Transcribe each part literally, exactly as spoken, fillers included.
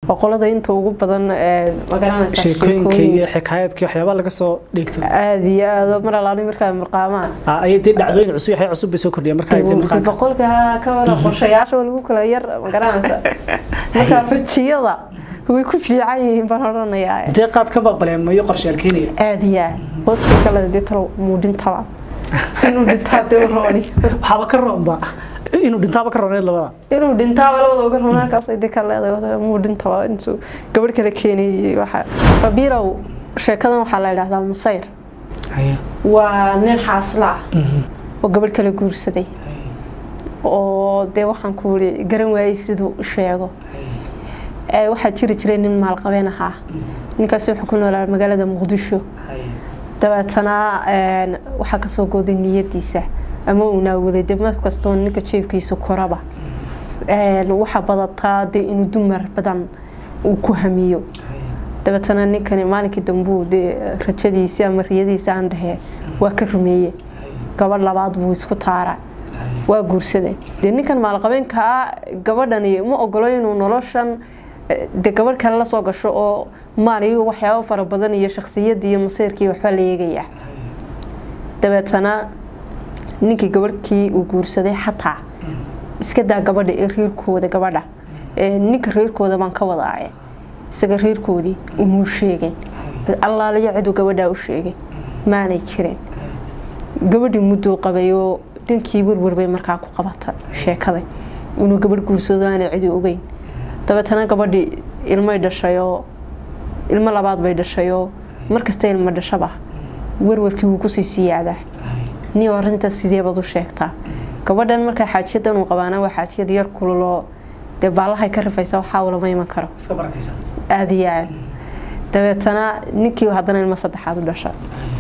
وقلده أنت وجود بدن مقارنة شيكوين كي حكايات كي حيوان لك صو ديكتو هذه هذا مرة لاني مركب مرقامان آه أي تدع عذين عصوي حي عصوب بسكر دي مركب يتم مرقام بقول كها كورا قرشياش ولا كل ير مقارنة مركب في الشيء هو يكون في عين برهرنا يا دي قاد كباب بلا ما يقرش الكيني هذه بس كلا دي ترى مودين طبعا إنه دنتا دوروني waxba ka roonba inuu dhintaaba ka rooneed labada inuu dhintaaba labada uga roonaa kaas ay ka leedahay muu dhintaaba intuu gabadh kale keenay waxa fabirow sheekadan waxa la yiraahdaa Masayr haya waa nin xaasla oo gabadh kale guursaday oo de waxaan ku wari garan waayay sidoo sheego ee waxa jiri jiray nin maal qabeen ahaa ninkaas wuxuu ku noolaa magaalada Muqdisho dabeetana een waxa ka soo gooday niyadiisa ama uu naawday dib markastoo ninka jeebkiisa koraba een waxa badataa de inuu dumar badan uu ku hamiyo dabeetana ninkani maalinkii dambu de rajadiisa ama riyadiisa aan dhahay waa ka rumeeyay gabadh labaad buu isku taaray waa guursaday de ninkan maal qabeenka gabadhani ma ogolo inuu noloshan de gabadh kale la soo gasho oo maaliyo waxyaabo fara badan iyo shakhsiyadda iyo masiirkii waxba la eegaya dabeetana ninkii gabadhkii uu guursaday xataa iska daa gabadha ee reerkooda gabadha ee ninka reerkooda baan ka wadaay isaga reerkoodii uu sheegay Allah la yacdo gabadha u sheegay maanay jireen gabadhii muddo qabayo dinkii warwar bay markaa ku qabatay sheekada inuu gabadh guursado aan cid ogeyn dabeetana gabadhii ilmo dhashayo ilmo labaad bay dhashayo markasta ilmo dhashaba warwarkii uu ku sii siyaada ni warinta sidee baad u sheegtaa gabadhan marka xaajiyadan uu qabaana waa xaajiyad yar kululoo de baalahay ka rifaysa waxa wala ma iman karo iska barakaysan aadiyaan dabeetana ninkii hadana ilmo saddexaad u dhashay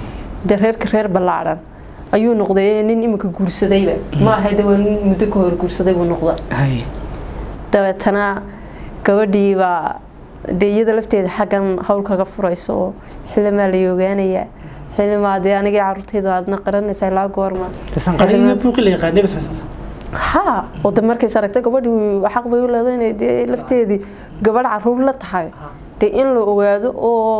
de reerka reer balaaran ayuu noqday nin imika guursadayba ma ahayd waa nin muddo ka hor guursaday uu noqday dabeetana gabadhii baa deeyada lafteeda xagan hawl kaga furayso xilma la yoogaanaya xilmaade aniga carruurtayda aadna qaranaysa la goorma tasan qaliyo buuqi la yaqaan bas bas ha oo de markay saragtay gabadhii xaq bay u leedahay inay lafteedii gabadh carruur la tahay de in la ogaado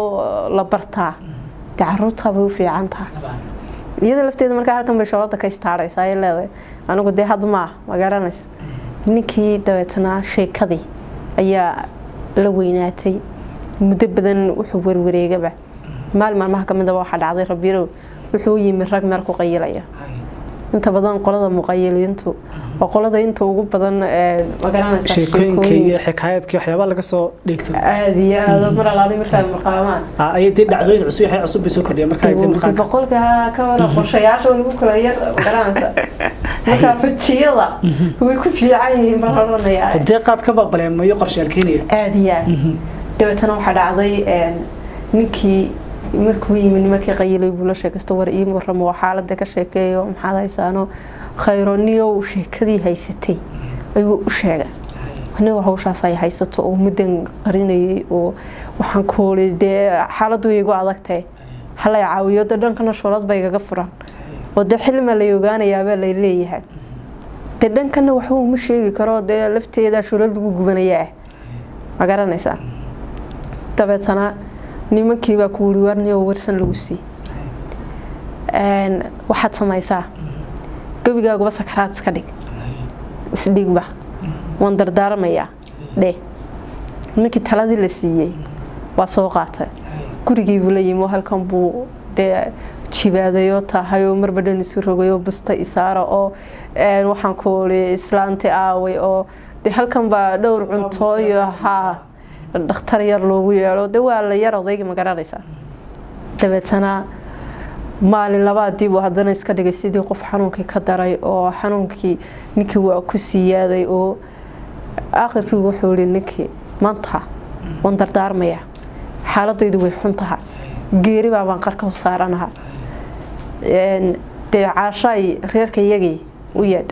oo la bartaa de carruurta bay u fiican tahay iyada lafteeda marka halkan bay shaqada ka istaaraysaa ay leedahay anigu de had ma ma garanaysa ninkii dabeetana sheekadii ayaa la weynaatay muddo badan wuxuu warwareegaba maal maalmaha kamid ah waxa dhacday Rabirow wuxuu yimid rag meel ku qayilaya inta badan qolada muqayiliintu oo qolada inta ugu badan ee magaranaysa sheekooyinkii xikaayadkii waxyaabo laga soo dhigto aadi aad mar alaadi markaa maqaamaan ah ay dib dhacdooyin cusub waxay cusub soo kordhiyay markaa dib markaa boqolka ka wada qorshayaasha lagu kala yar magaranaysa markaa fajiyada way ku fiican yihiin barnaamijyada hadii qaad ka baqbaleen ma iyo qorshaalkiinaya aadi aad dabeetana waxa dhacday ee ninkii markuu yimid nimankii qayilay buu la sheekaysto war ii warramo xaaladda ka sheekeeyo maxaa haysaano khayroniyo sheekadii haysatay ayuu u sheegay aniga hawshaas ay haysato oo muddan qarinayay oo waxaan koolay dee xaaladdu igu adagtay hala caawiyo dhankana shoolad bay igaga furan oo de xilma la yogaanayaa baa la leeyahay de dhankana waxa uu ma sheegi karo de lafteeda shoolad lagu gubanayaa ma garanaysaa dabeetana nimankii baa ku wuri warniyo warsan lagu sii een waxaad samaysaa gabigaaga sakaraad iska dhig isdhigba waan dardaarmaya dhe ninkii taladii la siiyay waa soo qaatay gurigii buu la yimi halkan buu de jibaadayo tahayo marba dhan isu rogayo busta isaara oo een waxaan ku wari islaanti aaway oo de halkan baa dhowr cunto iyo ha dhakhtar yar loogu yeelo de waa la yar odayga ma garanaysaa dabeetana maalin labaadii buu haddana iska dhigay sidii qof xanuunkii ka daray oo xanuunkii ninkii waa ku siyaaday oo aakhirkii wuxuu yiri ninkii maanta waan dardaarmaya xaaladaydu way xun tahay geeri baa baan qarka u saaranaha een de caashay reerka iyagii u yeed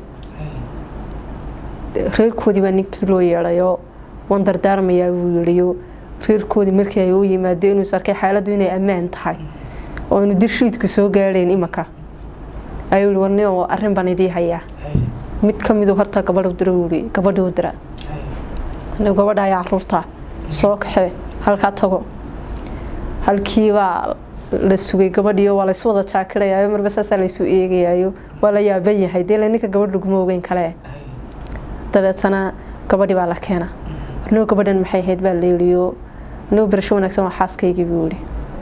reerkoodii baa ninkii loo yeelayo waan dardaarmaya buu yiri reerkoodii markii ay u yimaadeen inuu sarkay xaaladdu inay ammaan tahay oo inuu dishiidku soo gaareen imaka ayuu warniyo arrin baan idii hayaa mid kamid ah horta gabadh u diray gabadh u diray aniga gabadha ayaa carruurta soo kaxee halkaa tago halkii baa la sugay gabadhiyo waa la iswada jaakirayaa marba saasaa la isu eegayayo waa la yaaban yahay dee la ninka gabadh laguma ogeyn kale dabeetana gabadhi baa la keena noo gabadhan maxay ahayd baa la yidhiyo noo barasho wanaagsan waa xaaskaygii buu yidhi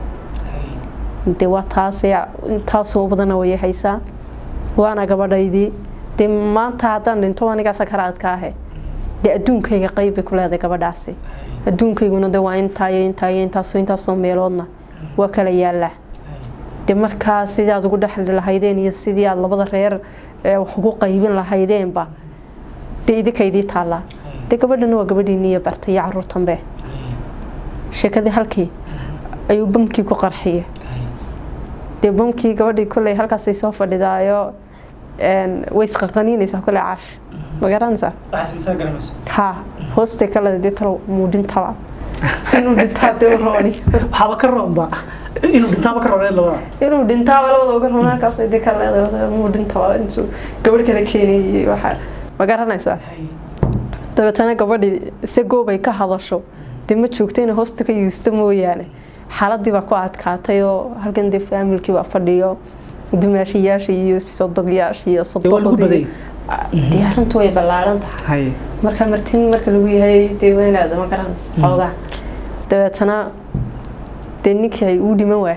dee waa taas intaasoo badana way haysaa waana gabadhaydii dee maanta haddaan dhinto anigaa sakaraadka ahe dee adduunkayga qayb bay ku leedahay gabadhaasi adduunkayguna dee waa intaayo intaayo intaasoo intaasoo meeloodna waa kala yaallaa dee markaa sidii aad ugu dhexli lahaydeen iyo sidii aad labada reer wax ugu qaybin lahaydeenba dee idinkaydii taallaa dee gabadhana waa gabadhiiniiyo bartay iyo carruurtanbe sheekadii halkii ayuu bamkii ku qarxiyey dee bamkii gabadhii kolley halkaasay soo fadhidaayo way isqaqaniinaysaa kolley caash ma garanaysaa haa hoostay ka leedahay dee talow muu dhintaba inuu dhintaa dee rooni waxaaba ka roonba inuu dhintaaba ka rooneed labada inuu dhintaaba labada uga roon halkaasay dee ka leedahay muu dhintaba intuu gabadh kale keenayay waxaa ma garanaysaa dabeetana gabadhii se goobay ka hadasho dee ma joogto inay hoosta ka yuusto mooyaane xaaladii baa ku adkaatay oo halkan dee faamilkii baa fadhiyo dumaashiyaasha iyo sodogyaasha iyo sododii diyaarintu way ballaaran tahay marka martin marka lagu yahay dee weynaada ma garanaysa xoogaa dabeetana dee ninkii uu dhiman waay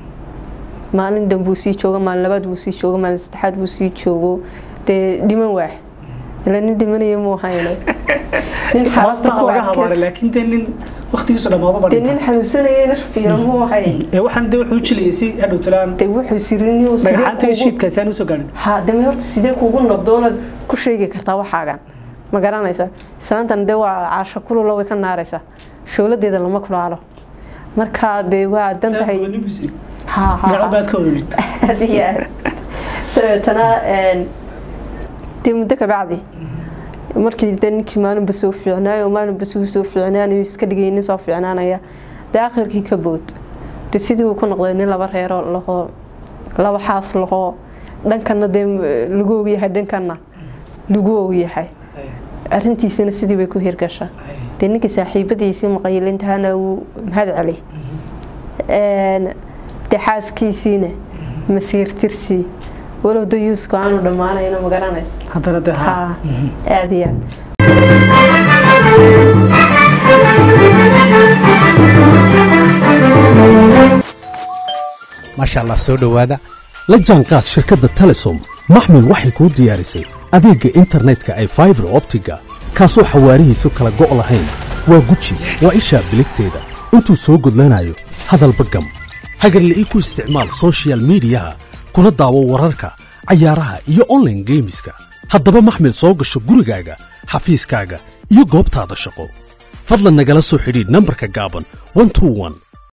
maalin dambuu sii joogo maalin labaad buu sii joogo maalin saddexaad buu sii joogo dee dhiman waay ila nin dhimanayo muu hayno nin xaasta laga habaaray laakiin dee nin waqtigiisu dhamaado baa nin xanuunsanayay fiiro muu hayn ee waxaan dee wuxuu jilayay si hadhow talaan dee wuxuu sirinay oo sidee xanta shiidkaas aan u soo gaarin ha dee horta sidee kuugu noqdoonad ku sheegi kartaa waxaagan ma garanaysaa saantan dee waa caasho kulula way ka naaraysaa shooladeeda lama kulaalo marka dee waa dan tahay ha ha gacabaad ka orolid asiya tana een dee muddo ka bacdi markii dadkii maalinba soo fiicnaayo maalinba soo fiicnaanayo iska dhigayna soo fiicnaanaya daakhirkii ka bood dee sidii uu ku noqday nin laba reero laho laba xaas laho dhankana dee lagu ogyahay dhankana lagu ogyahay arrintiisina sidii way ku hirgashaa dee ninkii saaxiibadiisii maqayilintaana uu mahad celi een dee xaaskiisiina masiirtirsi walow dayuusku aanu dhammaanayno ma garanaysa haddana dee haa aad iyo maasha allah soo dhowaada la jaanqaad shirkadda telesom maxmil waxay kuu diyaarisay adeegga internetka ay fiber optiga kaasoo xawaarihiisu kala go' lahayn waa guji waa ishaa biligteeda intuu soo gudlanayo hadalba gam hagarle ii ku isticmaal social midiyaha kuna daawo wararka cayaaraha iyo online gameska haddaba maxmil soo gasho gurigaaga xafiiskaaga iyo goobtaada shaqo fadlan nagala soo xidhiidh nambarka gaaban one two one